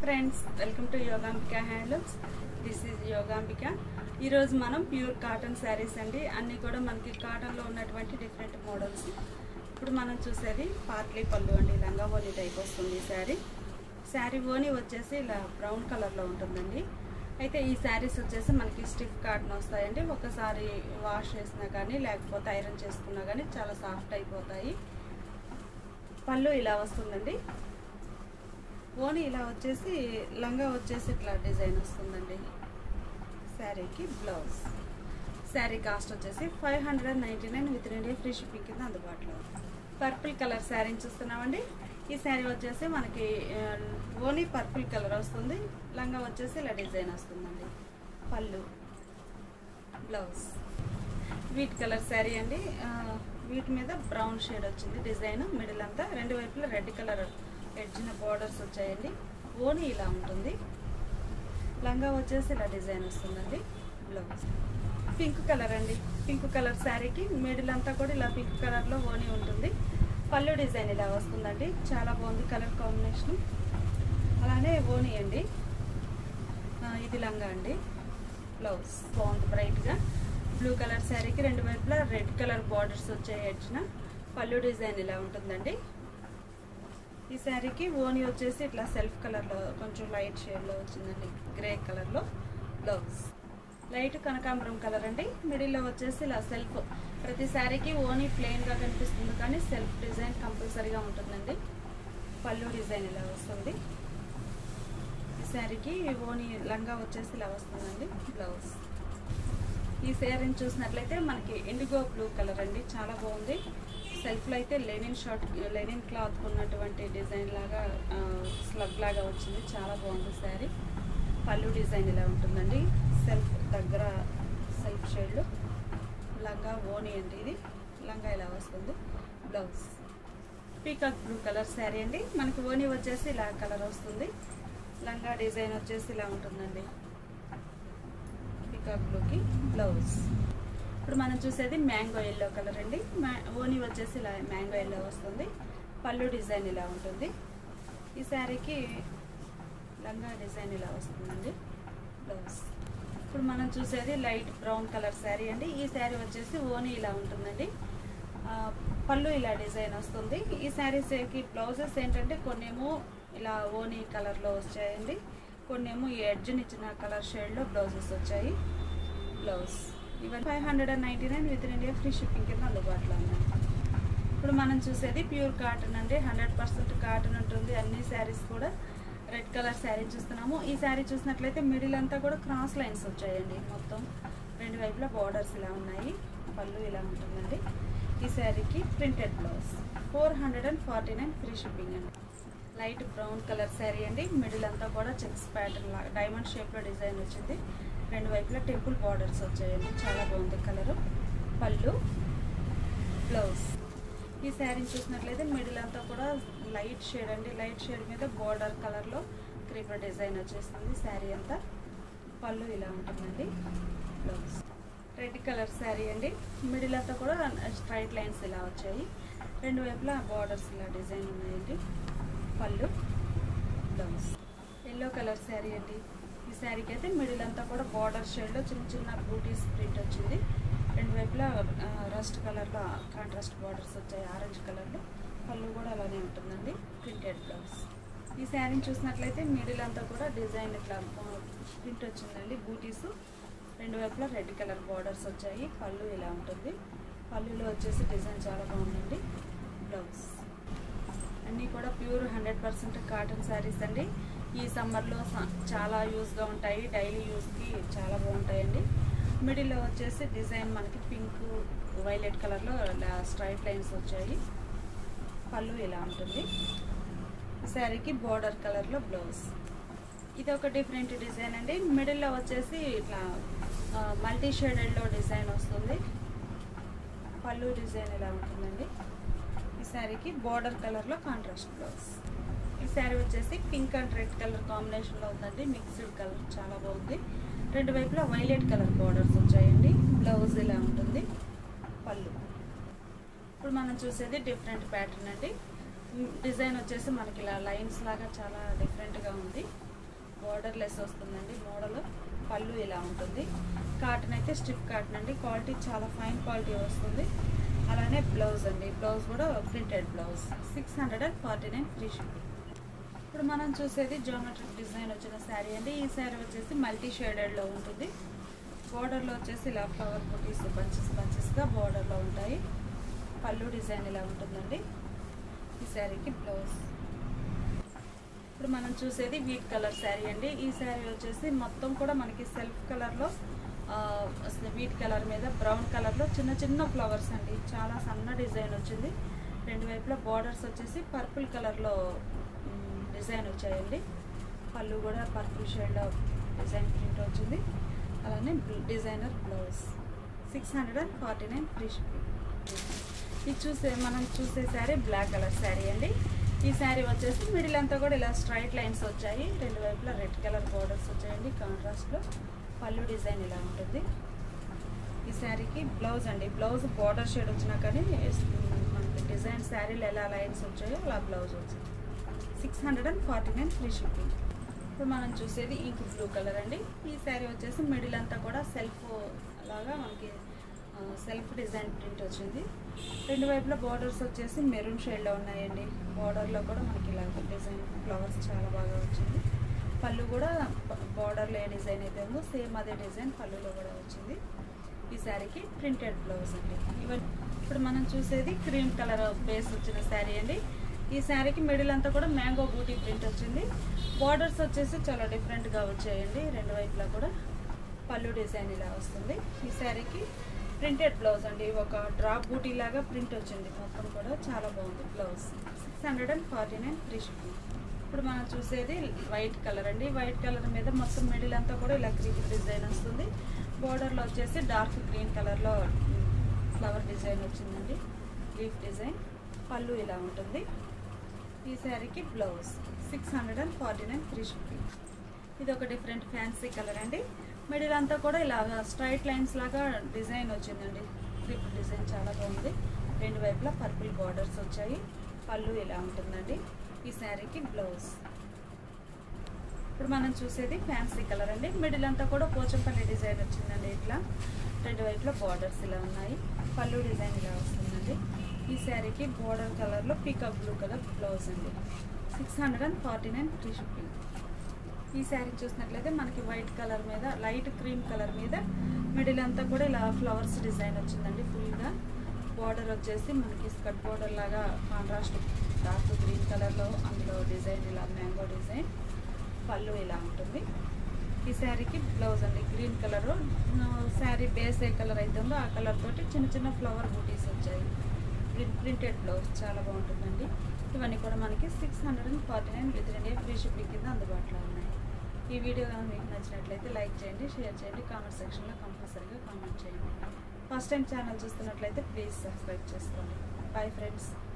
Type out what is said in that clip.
Friends, welcome to Yogambika handlooms. This is Yogambika. ఈరోజు మనం pure cotton saris అండి. అన్నీ కూడా మనకి కాటన్లో ఉన్నటువంటి డిఫరెంట్ మోడల్స్. ఇప్పుడు మనం చూసేది పార్ట్లీ పళ్ళు అండి. లంగా ఓని టైప్ వస్తుంది ఈ శారీ ఓని వచ్చేసి ఇలా బ్రౌన్ కలర్లో ఉంటుందండి. అయితే ఈ శారీస్ వచ్చేసి మనకి స్టిఫ్ కాటన్ వస్తాయండి. ఒకసారి వాష్ చేసినా కానీ లేకపోతే ఐరన్ చేసుకున్నా కానీ చాలా సాఫ్ట్ అయిపోతాయి. పళ్ళు ఇలా వస్తుందండి. ఓని ఇలా వచ్చేసి లంగా వచ్చేసి ఇట్లా డిజైన్ వస్తుందండి. శారీకి బ్లౌజ్. శారీ కాస్ట్ వచ్చేసి 599 విత్ ఇండియా ఫ్రీ షిప్పింగ్ కింద అందుబాటులో. పర్పుల్ కలర్ శారీని చూస్తున్నామండి. ఈ శారీ వచ్చేసి మనకి ఓని పర్పుల్ కలర్ వస్తుంది. లంగా వచ్చేసి ఇలా డిజైన్ వస్తుందండి. పళ్ళు, బ్లౌజ్. వీట్ కలర్ శారీ అండి. వీటి మీద బ్రౌన్ షేడ్ వచ్చింది డిజైన్. మిడిల్ అంతా రెండు వైపులా రెడ్ కలర్ ఎడ్జిన బోర్డర్స్ వచ్చాయండి. ఓని ఇలా ఉంటుంది. లంగా వచ్చేసి ఇలా డిజైన్ వస్తుందండి. బ్లౌజ్ పింక్ కలర్ అండి. పింక్ కలర్ శారీకి మిడిల్ అంతా కూడా ఇలా పింక్ కలర్లో ఓని ఉంటుంది. పళ్ళు డిజైన్ ఇలా వస్తుందండి. చాలా బాగుంది కలర్ కాంబినేషన్. అలానే ఓని అండి. ఇది లంగా అండి. బ్లౌజ్ బాగుంది బ్రైట్గా. బ్లూ కలర్ శారీకి రెండు వైపులా రెడ్ కలర్ బార్డర్స్ వచ్చాయి ఎడ్జిన. పళ్ళు డిజైన్ ఇలా ఉంటుందండి. ఈ శారీకి ఓని వచ్చేసి ఇట్లా సెల్ఫ్ కలర్లో కొంచెం లైట్ షేడ్లో వచ్చిందండి. గ్రే కలర్లో. బ్లౌజ్ లైట్ కనకాంబరం కలర్ అండి. మిడిల్లో వచ్చేసి ఇలా సెల్ఫ్. ప్రతి శారీకి ఓని ప్లెయిన్గా కనిపిస్తుంది కానీ సెల్ఫ్ డిజైన్ కంపల్సరీగా ఉంటుందండి. పళ్ళు డిజైన్ ఇలా వస్తుంది. ఈ శారీకి ఓని లంగా వచ్చేసి ఇలా వస్తుందండి. బ్లౌజ్. ఈ శారీని చూసినట్లయితే మనకి ఇండిగో బ్లూ కలర్ అండి. చాలా బాగుంది. సెల్ఫ్లో అయితే లెనిన్ క్లాత్ ఉన్నటువంటి డిజైన్ లాగా స్లగ్ లాగా వచ్చింది. చాలా బాగుంది శారీ. పళ్ళు డిజైన్ ఇలా ఉంటుందండి. సెల్ఫ్ దగ్గర సెల్ఫ్ షేడ్లో. లంగా ఓని అండి. ఇది లంగా ఇలా వస్తుంది. Blouse peacock blue colour sari అండి. మనకి ఓని వచ్చేసి ఇలా కలర్ వస్తుంది. లంగా డిజైన్ వచ్చేసి ఇలా ఉంటుందండి. పీకాక్ బ్లూకి బ్లౌజ్. ఇప్పుడు మనం చూసేది మ్యాంగో ఎల్లో కలర్ అండి. ఓని వచ్చేసి ఇలా మ్యాంగో ఎల్లో వస్తుంది. పళ్ళు డిజైన్ ఇలా ఉంటుంది. ఈ శారీకి లంగా డిజైన్ ఇలా వస్తుందండి. బ్లౌజ్. ఇప్పుడు మనం చూసేది లైట్ బ్రౌన్ కలర్ శారీ అండి. ఈ శారీ వచ్చేసి ఓని ఇలా ఉంటుందండి. పళ్ళు ఇలా డిజైన్ వస్తుంది. ఈ శారీస్కి బ్లౌజెస్ ఏంటంటే కొన్నేమో ఇలా ఓని కలర్లో వచ్చాయండి. కొన్నేమో ఈ ఎడ్జ్ని ఇచ్చిన కలర్ షేడ్లో బ్లౌజెస్ వచ్చాయి. బ్లౌజ్. ఇవన్నీ 599 విత్ ఇండియా ఫ్రీ షిప్పింగ్ కింద అందుబాటులో ఉన్నాయి. ఇప్పుడు మనం చూసేది ప్యూర్ కాటన్ అండి. 100% కాటన్ ఉంటుంది. అన్ని శారీస్ కూడా రెడ్ కలర్ శారీ చూస్తున్నాము. ఈ శారీ చూసినట్లయితే మిడిల్ అంతా కూడా క్రాస్ లైన్స్ వచ్చాయండి. మొత్తం రెండు వైపులా బార్డర్స్ ఇలా ఉన్నాయి. పళ్ళు ఇలా ఉంటుందండి. ఈ శారీకి ప్రింటెడ్ బ్లౌజ్. 449 ఫ్రీ షిప్పింగ్ అండి. లైట్ బ్రౌన్ కలర్ శారీ అండి. మిడిల్ అంతా కూడా చెక్స్ ప్యాటర్న్ లాగా డైమండ్ షేప్లో డిజైన్ వచ్చింది. రెండు వైపులా టెంపుల్ బార్డర్స్ వచ్చాయండి. చాలా బాగుంది కలరు. పళ్ళు, బ్లౌజ్. ఈ శారీని చూసినట్లయితే మిడిల్ అంతా కూడా లైట్ షేడ్ అండి. లైట్ షేడ్ మీద బార్డర్ కలర్లో క్రీపర్ డిజైన్ వచ్చేస్తుంది శారీ అంతా. పళ్ళు ఇలా ఉంటుందండి. బ్లౌజ్. రెడ్ కలర్ శారీ అండి. మిడిల్ అంతా కూడా స్ట్రైట్ లైన్స్ ఇలా వచ్చాయి. రెండు వైపులా బార్డర్స్ ఇలా డిజైన్ ఉన్నాయండి. పళ్ళు, బ్లౌజ్. ఎల్లో కలర్ శారీ అండి. ఈ శారీకి అయితే మిడిల్ అంతా కూడా బార్డర్ షేడ్లో చిన్న చిన్న బూటీస్ ప్రింట్ వచ్చింది. రెండు వైపులా రస్ట్ కలర్లో కాంట్రాస్ట్ బార్డర్స్ వచ్చాయి ఆరెంజ్ కలర్లో. పళ్ళు కూడా అలానే ఉంటుందండి. Printed blouse. ఈ శారీని చూసినట్లయితే మిడిల్ అంతా కూడా డిజైన్ ఇట్లా ప్రింట్ వచ్చిందండి. బూటీస్ రెండు వైపులా రెడ్ కలర్ బార్డర్స్ వచ్చాయి. పళ్ళు ఇలా ఉంటుంది. పళ్ళులో వచ్చేసి డిజైన్ చాలా బాగుందండి. బ్లౌజ్. అన్నీ కూడా ప్యూర్ 100% కాటన్ శారీస్ అండి. ఈ సమ్మర్లో చాలా యూజ్గా ఉంటాయి. డైలీ యూజ్కి చాలా బాగుంటాయండి. మిడిల్లో వచ్చేసి డిజైన్ మనకి పింక్ వైలెట్ కలర్లో స్ట్రైట్ లైన్స్ వచ్చాయి. పళ్ళు ఇలా ఉంటుంది. శారీకి బార్డర్ కలర్లో బ్లౌజ్. ఇది ఒక డిఫరెంట్ డిజైన్ అండి. మిడిల్లో వచ్చేసి ఇట్లా మల్టీ షేడెడ్లో డిజైన్ వస్తుంది. పళ్ళు డిజైన్ ఇలా ఉంటుందండి. ఈ శారీకి బార్డర్ కలర్లో కాంట్రాస్ట్ బ్లౌజ్. ఈ శారీ వచ్చేసి పింక్ అండ్ రెడ్ కలర్ కాంబినేషన్లో ఉందండి. మిక్స్డ్ కలర్ చాలా బాగుంది. రెండు వైపులా వైలెట్ కలర్ బార్డర్స్ వచ్చాయండి. బ్లౌజ్ ఇలా ఉంటుంది. పళ్ళు. ఇప్పుడు మనం చూసేది డిఫరెంట్ ప్యాటర్న్ అండి. డిజైన్ వచ్చేసి మనకి ఇలా లైన్స్ లాగా చాలా డిఫరెంట్గా ఉంది. బార్డర్ లెస్ వస్తుందండి మోడల్. పళ్ళు ఇలా ఉంటుంది. కాటన్ అయితే స్ట్రిప్ కాటన్ అండి, క్వాలిటీ చాలా ఫైన్ క్వాలిటీ వస్తుంది. అలానే బ్లౌజ్ అండి, బ్లౌజ్ కూడా ప్రింటెడ్ బ్లౌజ్. 649 free shipping. ఇప్పుడు మనం చూసేది జియోమెట్రిక్ డిజైన్ వచ్చిన శారీ అండి. ఈ శారీ వచ్చేసి మల్టీ షేడెడ్లో ఉంటుంది. బోర్డర్లో వచ్చేసి ఇలా ఫ్లవర్ బుటీస్ బంచెస్గా బోర్డర్లో ఉంటాయి. పళ్ళు డిజైన్ ఇలా ఉంటుందండి. ఈ శారీకి బ్లౌజ్. ఇప్పుడు మనం చూసేది వీట్ కలర్ శారీ అండి. ఈ శారీ వచ్చేసి మొత్తం కూడా మనకి సెల్ఫ్ కలర్లో వీట్ కలర్ మీద బ్రౌన్ కలర్లో చిన్న చిన్న ఫ్లవర్స్ అండి. చాలా సన్న డిజైన్ వచ్చింది. రెండు వైపులా బార్డర్స్ వచ్చేసి పర్పుల్ కలర్లో డిజైన్ వచ్చాయండి. పళ్ళు కూడా పర్పుల్ షేడ్లో డిజైన్ ప్రింట్ వచ్చింది. అలానే డిజైనర్ బ్లౌజ్. 649 free shipping. ఇది మనం చూసే శారీ బ్లాక్ కలర్ శారీ అండి. ఈ శారీ వచ్చేసి మిడిల్ అంతా కూడా ఇలా స్ట్రైట్ లైన్స్ వచ్చాయి. రెండు వైపులా రెడ్ కలర్ బార్డర్స్ వచ్చాయండి కాంట్రాస్ట్లో. పళ్ళు డిజైన్ ఇలా ఉంటుంది. ఈ శారీకి బ్లౌజ్ అండి. బ్లౌజ్ బార్డర్ షేడ్ వచ్చినా కానీ మనకి డిజైన్ శారీలు ఎలా లైన్స్ వచ్చాయో అలా బ్లౌజ్ వచ్చింది. 649 ఫ్రీ షిప్పింగ్. ఇప్పుడు మనం చూసేది ఇంక్ బ్లూ కలర్ అండి. ఈ శారీ వచ్చేసి మిడిల్ అంతా కూడా సెల్ఫ్ లాగా మనకి సెల్ఫ్ డిజైన్ ప్రింట్ వచ్చింది. రెండు వైపులా బార్డర్స్ వచ్చేసి మెరూన్ షేడ్లో ఉన్నాయండి. బార్డర్లో కూడా మనకి ఇలా డిజైన్ ఫ్లవర్స్ చాలా బాగా వచ్చింది. పళ్ళు కూడా బార్డర్లో ఏ డిజైన్ అయితే ఉందో సేమ్ అదే డిజైన్ పళ్ళులో కూడా వచ్చింది. ఈ శారీకి ప్రింటెడ్ బ్లౌజ్ అండి. ఇప్పుడు మనం చూసేది క్రీమ్ కలర్ బేస్ వచ్చిన శారీ అండి. ఈ శారీకి మిడిల్ అంతా కూడా మ్యాంగో బూటీ ప్రింట్ వచ్చింది. బార్డర్స్ వచ్చేసి చాలా డిఫరెంట్గా వచ్చాయండి రెండు వైపులా కూడా. పళ్ళు డిజైన్ ఇలా వస్తుంది. ఈ శారీకి ప్రింటెడ్ బ్లౌజ్ అండి. ఒక డ్రాప్ బూటీ లాగా ప్రింట్ వచ్చింది. మొత్తం కూడా చాలా బాగుంది బ్లౌజ్. 649 free shipping. ఇప్పుడు మనం చూసేది వైట్ కలర్ అండి. వైట్ కలర్ మీద మొత్తం మిడిల్ అంతా కూడా ఇలా క్రీపర్ డిజైన్ వస్తుంది. బోర్డర్లో వచ్చేసి డార్క్ గ్రీన్ కలర్లో ఫ్లవర్ డిజైన్ వచ్చిందండి, లీఫ్ డిజైన్. పళ్ళు ఇలా ఉంటుంది. ఈ శారీకి బ్లౌజ్. 649 free shipping. ఇది ఒక డిఫరెంట్ ఫ్యాన్సీ కలర్ అండి. మిడిల్ అంతా కూడా ఇలాగా స్ట్రైట్ లైన్స్ లాగా డిజైన్ వచ్చిందండి. క్రీపర్ డిజైన్ చాలా బాగుంది. రెండు వైపులా పర్పుల్ బార్డర్స్ వచ్చాయి. పళ్ళు ఇలా ఉంటుందండి. ఈ శారీకి బ్లౌజ్. ఇప్పుడు మనం చూసేది ఫ్యాన్సీ కలర్ అండి. మిడిల్ అంతా కూడా పోచంపల్లి డిజైన్ వచ్చిందండి. ఇట్లా రెండు వైపులా బార్డర్స్ ఇలా ఉన్నాయి. పళ్ళు డిజైన్ ఇలా వస్తుందండి. ఈ శారీకి బోర్డర్ కలర్లో పీకాక్ బ్లూ కలర్ బ్లౌజ్ అండి. 649 ఫ్రీ షిప్పింగ్. ఈ శారీ చూసినట్లయితే మనకి వైట్ కలర్ మీద లైట్ క్రీమ్ కలర్ మీద మిడిల్ అంతా కూడా ఇలా ఫ్లవర్స్ డిజైన్ వచ్చిందండి. ఫుల్గా బార్డర్ వచ్చేసి మనకి స్కర్ట్ బార్డర్ లాగా కాంట్రాస్ట్ డార్క్ గ్రీన్ కలర్లో అందులో డిజైన్ ఇలా మ్యాంగో డిజైన్. పళ్ళు ఇలా ఉంటుంది. ఈ శారీకి బ్లౌజ్ అండి. గ్రీన్ కలర్ శారీ బేస్ ఏ కలర్ అయితే ఉందో ఆ కలర్ తోటి చిన్న చిన్న ఫ్లవర్ బూటీస్ వచ్చాయి. ప్రింటెడ్ బ్లౌజ్ చాలా బాగుంటుందండి. ఇవన్నీ కూడా మనకి 649 విత్ ఇండియా ఫ్రీ షిప్పింగ్ కింద అందుబాటులో ఉన్నాయి. ఈ వీడియో కనుక మీకు నచ్చినట్లయితే లైక్ చేయండి, షేర్ చేయండి, కామెంట్ సెక్షన్లో కంపల్సరీగా కామెంట్ చేయండి. ఫస్ట్ టైం ఛానల్ చూస్తున్నట్లయితే ప్లీజ్ సబ్స్క్రైబ్ చేసుకోండి. Bye friends.